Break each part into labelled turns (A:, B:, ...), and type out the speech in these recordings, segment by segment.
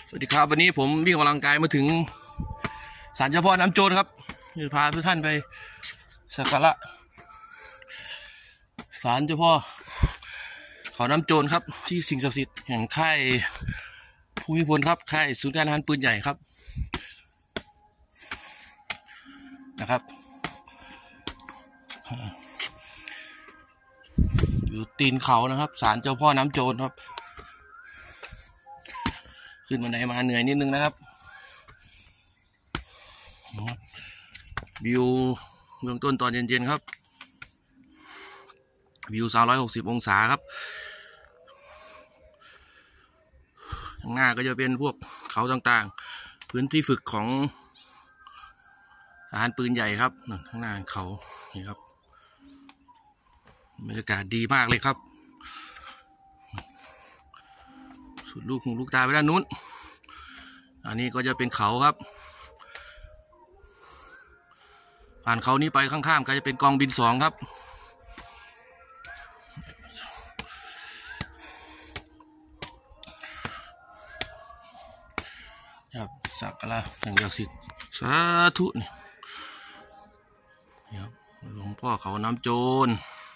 A: สวัสดีครับวันนี้ผมวิ่งออกกำลังกายมาถึงศาลเจ้าพ่อน้ำโจรครับจะพาทุกท่านไปสักการะศาลเจ้าพ่อเขาน้ำโจรครับที่สิ่งศักดิ์สิทธิ์แห่งค่ายภูมิพลครับค่ายศูนย์การทหารปืนใหญ่ครับนะครับอยู่ตีนเขานะครับศาลเจ้าพ่อน้ำโจรครับขึ้นบันไดมาเหนื่อยนิดนึงนะครับวิวเบื้องต้นตอนเย็นๆครับวิว360องศาครับข้างหน้าก็จะเป็นพวกเขาต่างๆพื้นที่ฝึกของทหารปืนใหญ่ครับข้างหน้าเขานี่ครับบรรยากาศดีมากเลยครับสุดลูกหูลูกตาไปด้านนู้นอันนี้ก็จะเป็นเขาครับผ่านเขานี้ไปข้างๆก็จะเป็นกองบิน2ครับครับสักการะสิ่งศักดิ์สิทธิ์สาธุนี่ครับหลวงพ่อเขาน้ำโจร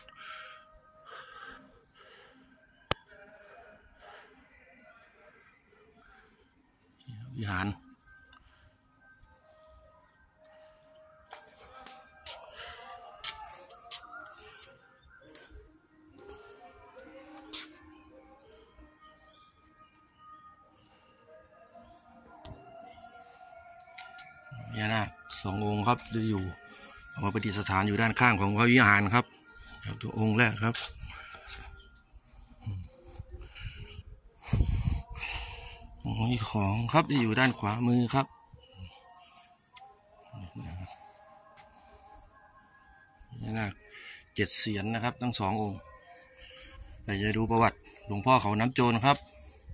A: วิหารพญานาค2 องค์ครับจะอยู่เอามาประดิษฐานอยู่ด้านข้างของพระวิหารครับตัวองค์แรกครับองค์ของครับจะอยู่ด้านขวามือครับพญานาค7 เสียนนะครับทั้ง2 องค์ไปจะดูประวัติหลวงพ่อเขาน้ำโจรครับ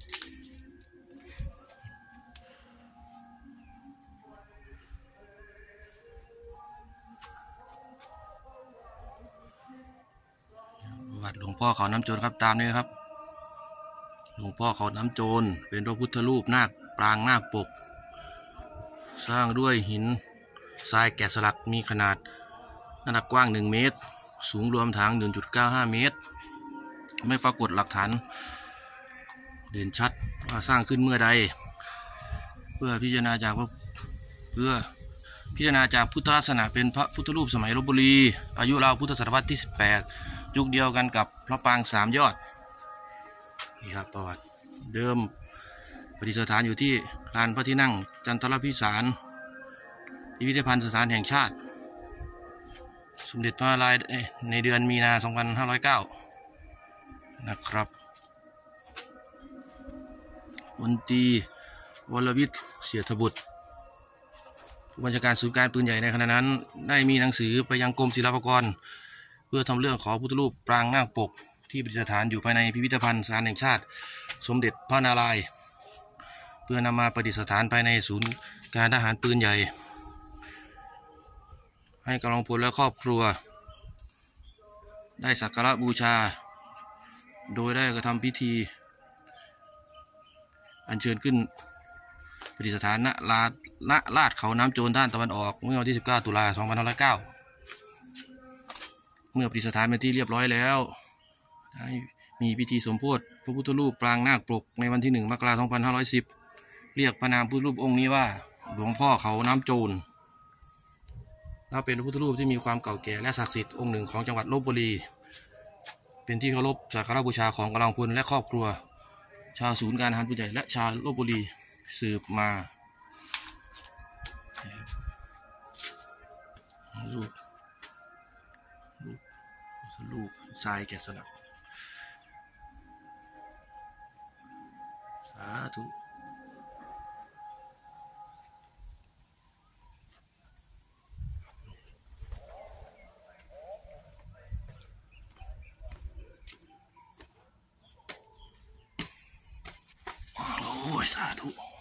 A: ประวัติหลวงพ่อเขาน้ำโจรครับตามนี้ครับหลวงพ่อเขาน้ำโจรเป็นพระพุทธรูปนาคปรางนาคปกสร้างด้วยหินทรายแกะสลักมีขนาดน้ำหนักกว้าง1 เมตรสูงรวมทั้ง 1.95 เมตรไม่ปรากฏหลักฐานเด่นชัดว่าสร้างขึ้นเมื่อใดเพื่อพิจารณาจากพุทธลักษณะเป็นพระพุทธรูปสมัยลพบุรีอายุราวพุทธศตวรรษที่18ยุคเดียวกันกับพระปราง3 ยอดนี่ครับประวัติเดิมประดิษฐานอยู่ที่ลานพระที่นั่งจันทรพิสารพิพิธภัณฑ์สถานแห่งชาติสมเด็จพระนารายณ์ในเดือนมีนา2509นะครับพลตรีวรวิทย์เสียทบุตรผู้บัญชาการศูนย์การปืนใหญ่ในขณะนั้นได้มีหนังสือไปยังกรมศิลปากรเพื่อทำเรื่องขอพุทธรูปปรางนาคปกที่ประดิษฐานอยู่ภายในพิพิธภัณฑ์สถานแห่งชาติสมเด็จพระนารายณ์เพื่อนำมาประดิษฐานภายในศูนย์การทหารปืนใหญ่ให้กำลังพลและครอบครัวได้สักการะบูชาโดยได้กระทำพิธีอัญเชิญขึ้นประดิษฐานณลาดเขาน้ำโจรด้านตะวันออกเมื่อวันที่19 ตุลาคม 2509เมื่อประดิษฐานเป็นที่เรียบร้อยแล้วมีพิธีสมโภชพระพุทธรูปปรางนาคปกในวันที่1 มกราคม 2510เรียกพระนามพุทธรูปองค์นี้ว่าหลวงพ่อเขาน้ำโจรและเป็นพระพุทธรูปที่มีความเก่าแก่และศักดิ์สิทธิ์องค์หนึ่งของจังหวัดลพบุรีเป็นที่เคารพสักการะบูชาของกำลังพลและครอบครัวชาวศูนย์การทหารปืนใหญ่และชาวลพบุรีสืบมารูปทรายแกะสลักสาธุโอ้ยสาธุ